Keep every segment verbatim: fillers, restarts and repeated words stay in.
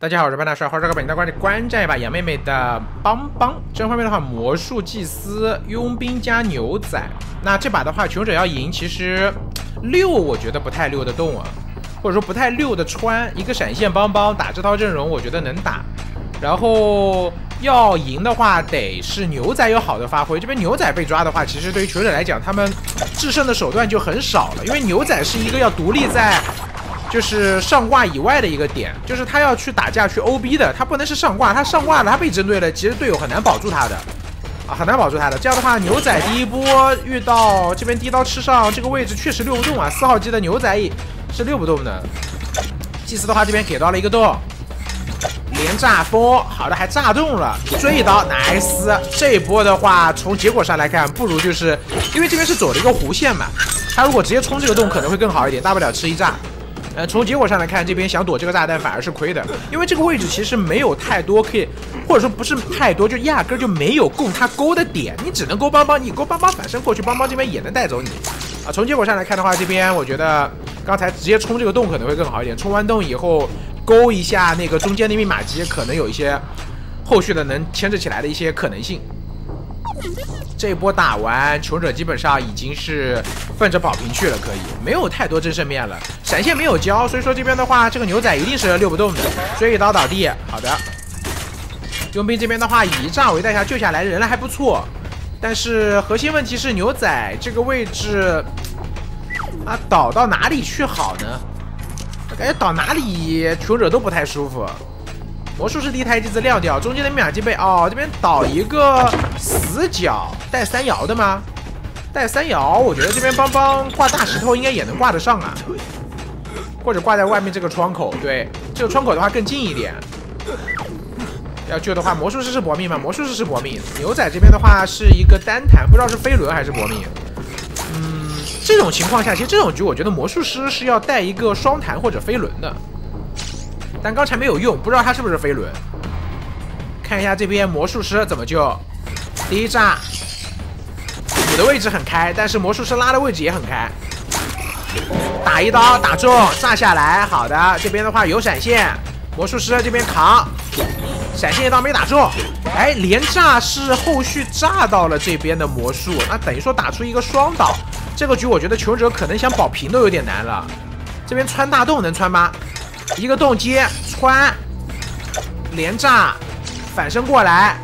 大家好，我是班大帅，欢迎收看本期的观战一把杨妹妹的邦邦。这方面的话，魔术祭司、佣兵加牛仔。那这把的话，穷者要赢，其实六我觉得不太溜得动啊，或者说不太溜得穿。一个闪现邦邦打这套阵容，我觉得能打。然后要赢的话，得是牛仔有好的发挥。这边牛仔被抓的话，其实对于穷者来讲，他们制胜的手段就很少了，因为牛仔是一个要独立在。就是上挂以外的一个点，就是他要去打架去 O B 的，他不能是上挂，他上挂了，他被针对了，其实队友很难保住他的，啊，很难保住他的。这样的话，牛仔第一波遇到这边第一刀吃上这个位置确实溜不动啊，四号机的牛仔也是溜不动的。祭司的话这边给到了一个洞，连炸风，好的还炸中了，追一刀 ，nice。这一波的话，从结果上来看，不如就是因为这边是走了一个弧线嘛，他如果直接冲这个洞可能会更好一点，大不了吃一炸。呃，从结果上来看，这边想躲这个炸弹反而是亏的，因为这个位置其实没有太多可以，或者说不是太多，就压根就没有供他勾的点，你只能勾邦邦，你勾邦邦反身过去，邦邦这边也能带走你。啊，从结果上来看的话，这边我觉得刚才直接冲这个洞可能会更好一点，冲完洞以后勾一下那个中间的密码机，可能有一些后续的能牵制起来的一些可能性。这一波打完，穷者基本上已经是奔着保平去了，可以没有太多正胜面了。闪现没有交，所以说这边的话，这个牛仔一定是溜不动的。追一刀倒地，好的。佣兵这边的话，以一炸为代价救下来，人还不错。但是核心问题是牛仔这个位置啊，倒到哪里去好呢？感觉倒哪里穷者都不太舒服。魔术师第一台机子亮掉，中间的密码机被哦，这边倒一个死角，带三摇的吗？带三摇，我觉得这边邦邦挂大石头应该也能挂得上啊，或者挂在外面这个窗口，对，这个窗口的话更近一点。要救的话，魔术师是搏命吗？魔术师是搏命。牛仔这边的话是一个单弹，不知道是飞轮还是搏命。嗯，这种情况下，其实这种局我觉得魔术师是要带一个双弹或者飞轮的。但刚才没有用，不知道他是不是飞轮。看一下这边魔术师怎么救。第一炸，补的位置很开，但是魔术师拉的位置也很开。打一刀打中，炸下来，好的。这边的话有闪现，魔术师这边扛，闪现一刀没打中。哎，连炸是后续炸到了这边的魔术，那等于说打出一个双倒。这个局我觉得求者可能想保平都有点难了。这边穿大洞能穿吗？一个洞接穿，连炸，反身过来。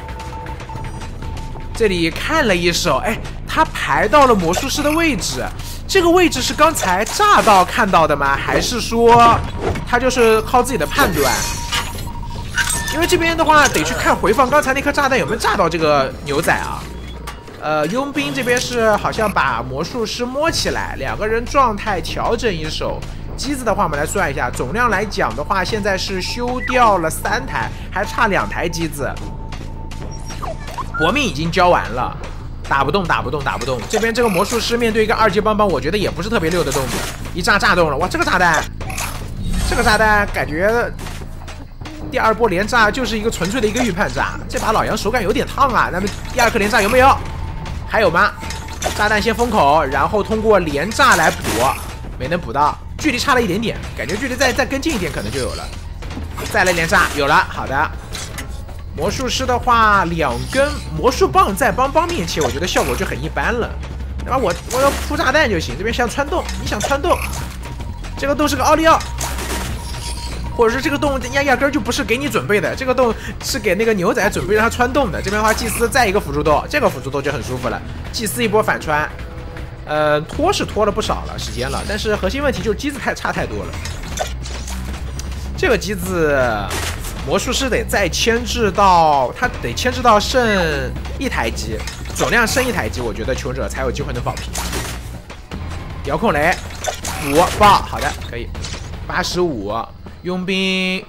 这里看了一手，哎，他排到了魔术师的位置。这个位置是刚才炸到看到的吗？还是说他就是靠自己的判断？因为这边的话得去看回放，刚才那颗炸弹有没有炸到这个牛仔啊？呃，佣兵这边是好像把魔术师摸起来，两个人状态调整一手。机子的话，我们来算一下，总量来讲的话，现在是修掉了三台，还差两台机子。搏命已经交完了，打不动，打不动，打不动。这边这个魔术师面对一个二级邦邦，我觉得也不是特别溜得动的。一炸炸动了，哇，这个炸弹，这个炸弹感觉第二波连炸就是一个纯粹的一个预判炸。这把老杨手感有点烫啊。那么第二颗连炸有没有？还有吗？炸弹先封口，然后通过连炸来补，没能补到。距离差了一点点，感觉距离再再跟近一点可能就有了。再来连炸，有了，好的。魔术师的话，两根魔术棒在邦邦面前，我觉得效果就很一般了。对吧？我我要铺炸弹就行。这边想穿洞，你想穿洞，这个洞是个奥利奥，或者是这个洞压压根就不是给你准备的，这个洞是给那个牛仔准备让他穿洞的。这边的话，祭司再一个辅助洞，这个辅助洞就很舒服了。祭司一波反穿。呃，拖是拖了不少了时间了，但是核心问题就是机子太差太多了。这个机子，魔术师得再牵制到，他得牵制到剩一台机，总量剩一台机，我觉得求者才有机会能保平。遥控雷，五爆，好的，可以，八十五，佣兵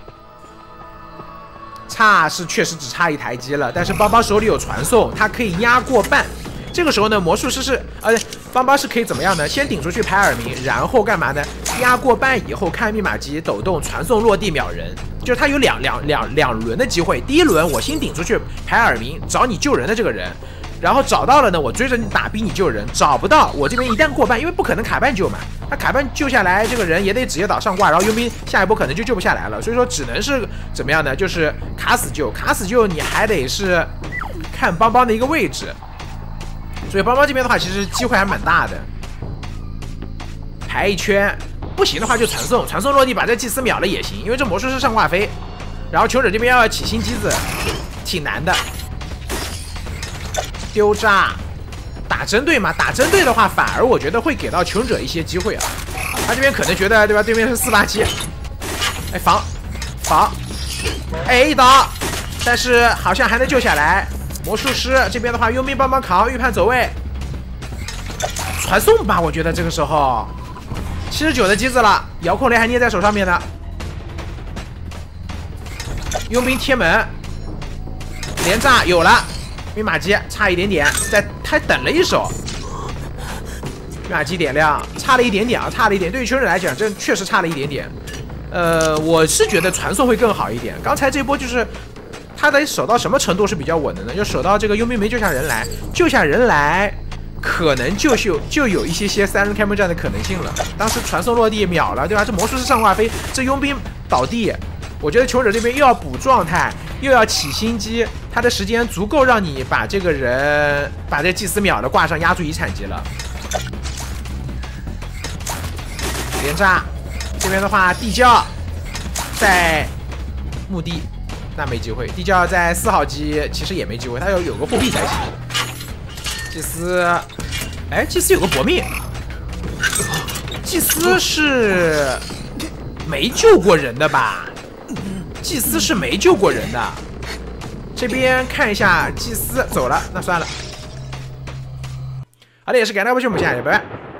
差是确实只差一台机了，但是邦邦手里有传送，他可以压过半。这个时候呢，魔术师是呃。邦邦是可以怎么样呢？先顶出去排耳鸣，然后干嘛呢？压过半以后看密码机抖动传送落地秒人，就是他有两两两两轮的机会。第一轮我先顶出去排耳鸣，找你救人的这个人， 然后找到了呢，我追着你打，逼你救人；找不到，我这边一旦过半，因为不可能卡半救嘛，那卡半救下来，这个人也得职业岛上挂，然后佣兵下一波可能就救不下来了，所以说只能是怎么样呢？就是卡死救，卡死救，你还得是看邦邦的一个位置。所以邦邦这边的话，其实机会还蛮大的。排一圈，不行的话就传送，传送落地把这祭司秒了也行，因为这魔术师上挂飞。然后求者这边要起新机子，挺难的。丢炸，打针对嘛？打针对的话，反而我觉得会给到求者一些机会啊。他这边可能觉得对吧？对面是四八七，哎防防，哎一刀，但是好像还能救下来。魔术师这边的话，佣兵帮忙扛，预判走位，传送吧。我觉得这个时候七十九的机子了，遥控雷还捏在手上面呢。佣兵贴门，连炸有了。密码机差一点点，再他等了一手，密码机点亮，差了一点点啊，差了一点。对于求者来讲，这确实差了一点点。呃，我是觉得传送会更好一点。刚才这波就是他得守到什么程度是比较稳的呢？就守到这个佣兵没救下人来，救下人来，可能就有就有一些些三人开门战的可能性了。当时传送落地秒了，对吧？这魔术师上挂飞，这佣兵倒地。我觉得求者这边又要补状态，又要起新机，他的时间足够让你把这个人把这祭司秒了挂上压住遗产级了。连炸，这边的话地窖在墓地，那没机会。地窖在四号机其实也没机会，他要有个货币才行。祭司，哎，祭司有个搏命，祭司是没救过人的吧？祭司是没救过人的，这边看一下祭司走了，那算了。好的，也是感谢各位，我们下期拜拜。